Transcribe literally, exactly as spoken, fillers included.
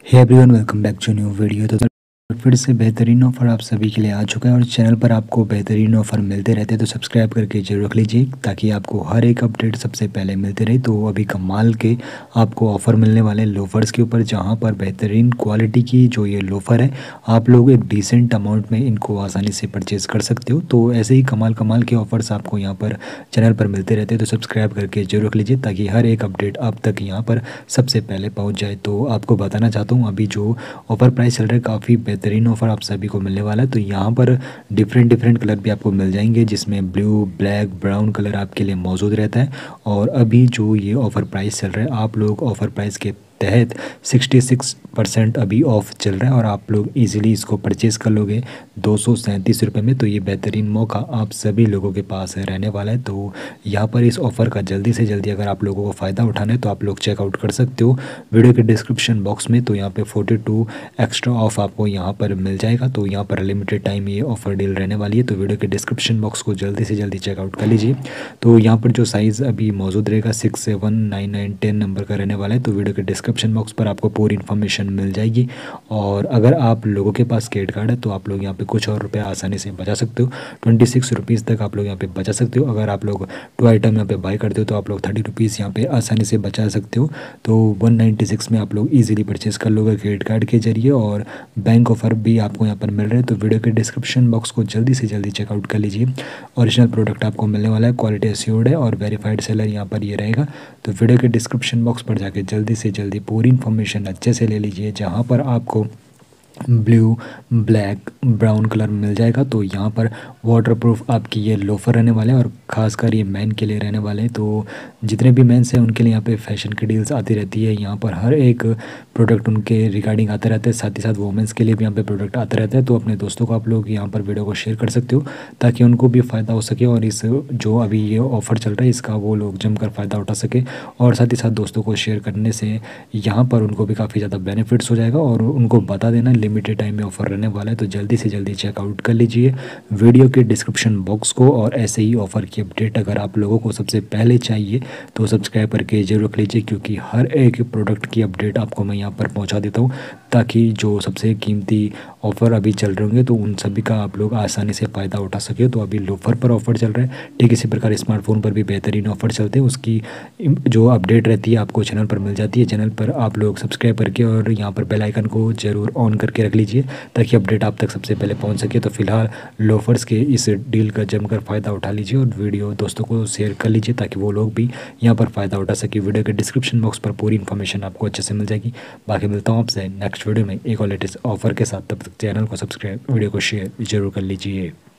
Hey everyone, welcome back to new video. तो फिर से बेहतरीन ऑफ़र आप सभी के लिए आ चुका है और चैनल पर आपको बेहतरीन ऑफ़र मिलते रहते हैं, तो सब्सक्राइब करके जरूर रख लीजिए ताकि आपको हर एक अपडेट सबसे पहले मिलते रहे। तो अभी कमाल के आपको ऑफ़र मिलने वाले हैं लोफर्स के ऊपर, जहां पर बेहतरीन क्वालिटी की जो ये लोफ़र है आप लोग एक डिसेंट अमाउंट में इनको आसानी से परचेज़ कर सकते हो। तो ऐसे ही कमाल कमाल के ऑफ़र्स आपको यहाँ पर चैनल पर मिलते रहते हैं, तो सब्सक्राइब करके जरूर रख लीजिए ताकि हर एक अपडेट आप तक यहाँ पर सबसे पहले पहुँच जाए। तो आपको बताना चाहता हूँ अभी जो ऑफ़र प्राइस चल रहा है, काफ़ी बेहतरीन ऑफ़र आप सभी को मिलने वाला है। तो यहाँ पर डिफरेंट डिफरेंट कलर भी आपको मिल जाएंगे, जिसमें ब्लू, ब्लैक, ब्राउन कलर आपके लिए मौजूद रहता है। और अभी जो ये ऑफ़र प्राइस चल रहा है, आप लोग ऑफ़र प्राइस के तहत छियासठ परसेंट अभी ऑफ़ चल रहा है और आप लोग इजीली इसको परचेज़ कर लोगे दो सौ सैंतीस रुपये में। तो ये बेहतरीन मौका आप सभी लोगों के पास है रहने वाला है। तो यहाँ पर इस ऑफ़र का जल्दी से जल्दी अगर आप लोगों को फ़ायदा उठाना है तो आप लोग चेकआउट कर सकते हो वीडियो के डिस्क्रिप्शन बॉक्स में। तो यहाँ पे बयालीस एक्स्ट्रा ऑफ आपको यहाँ पर मिल जाएगा। तो यहाँ पर लिमिटेड टाइम ये ऑफ़र डील रहने वाली है, तो वीडियो के डिस्क्रिप्शन बॉक्स को जल्दी से जल्दी चेकआउट कर लीजिए। तो यहाँ पर जो साइज़ अभी मौजूद रहेगा six seven nine nine ten number का रहने वाला है। तो वीडियो के डिस्क्रिप्शन बॉक्स पर आपको पूरी इन्फॉर्मेशन मिल जाएगी। और अगर आप लोगों के पास क्रेडिट कार्ड है तो आप लोग यहाँ पे कुछ और रुपये आसानी से बचा सकते हो, ट्वेंटी सिक्स रुपीज़ तक आप लोग यहाँ पे बचा सकते हो। अगर आप लोग टू आइटम यहाँ पे बाई करते हो तो आप लोग थर्टी रुपीज़ यहाँ पे आसानी से बचा सकते हो। तो वन नाइन्टी सिक्स में आप लोग ईजिली परचेज़ कर लोगे क्रेडिट कार्ड के जरिए, और बैंक ऑफर भी आपको यहाँ पर मिल रहे हैं। तो वीडियो के डिस्क्रिप्शन बॉक्स को जल्दी से जल्दी चेकआउट कर लीजिए। ओरिजिनल प्रोडक्ट आपको मिलने वाला है, क्वालिटी एश्योर्ड है और वेरीफाइड सेलर यहाँ पर ये रहेगा। तो वीडियो के डिस्क्रिप्शन बॉक्स पर जाके जल्दी से जल्दी पूरी इन्फॉर्मेशन अच्छे से ले लीजिए, जहाँ पर आपको ब्लू, ब्लैक, ब्राउन कलर मिल जाएगा। तो यहाँ पर वाटरप्रूफ आपकी ये लोफर रहने वाले हैं और ख़ासकर ये मैन के लिए रहने वाले हैं। तो जितने भी मेंस हैं उनके लिए यहाँ पे फैशन की डील्स आती रहती है। यहाँ पर हर एक प्रोडक्ट उनके रिगार्डिंग आता रहता है, साथ ही साथ वुमेंस के लिए भी यहाँ पे प्रोडक्ट आता रहता है। तो अपने दोस्तों को आप लोग यहाँ पर वीडियो को शेयर कर सकते हो ताकि उनको भी फ़ायदा हो सके और इस जो अभी ये ऑफ़र चल रहा है इसका वो लोग जमकर फ़ायदा उठा सके। और साथ ही साथ दोस्तों को शेयर करने से यहाँ पर उनको भी काफ़ी ज़्यादा बेनिफिट्स हो जाएगा। और उनको बता देना लिमिटेड टाइम में ऑफ़र रहने वाला है, तो जल्दी से जल्दी चेकआउट कर लीजिए वीडियो के डिस्क्रिप्शन बॉक्स को। और ऐसे ही ऑफ़र की अपडेट अगर आप लोगों को सबसे पहले चाहिए तो सब्सक्राइब करके जरूर रख लीजिए, क्योंकि हर एक प्रोडक्ट की अपडेट आपको मैं यहाँ पर पहुँचा देता हूँ ताकि जो सबसे कीमती ऑफ़र अभी चल रहे होंगे तो उन सभी का आप लोग आसानी से फ़ायदा उठा सके। तो अभी लोफर पर ऑफ़र चल रहा है, ठीक इसी प्रकार स्मार्टफोन पर भी बेहतरीन ऑफ़र चलते हैं, उसकी जो अपडेट रहती है आपको चैनल पर मिल जाती है। चैनल पर आप लोग सब्सक्राइब करके और यहाँ पर बेल आइकन को ज़रूर ऑन करके रख लीजिए ताकि अपडेट आप तक सबसे पहले पहुंच सके। तो फिलहाल लोफर्स के इस डील का जमकर फ़ायदा उठा लीजिए और वीडियो दोस्तों को शेयर कर लीजिए ताकि वो लोग भी यहाँ पर फ़ायदा उठा सके। वीडियो के डिस्क्रिप्शन बॉक्स पर पूरी इन्फॉर्मेशन आपको अच्छे से मिल जाएगी। बाकी मिलता हूँ आपसे नेक्स्ट वीडियो में एक और लेटेस्ट ऑफर के साथ, तब तक चैनल को सब्सक्राइब, वीडियो को शेयर जरूर कर लीजिए।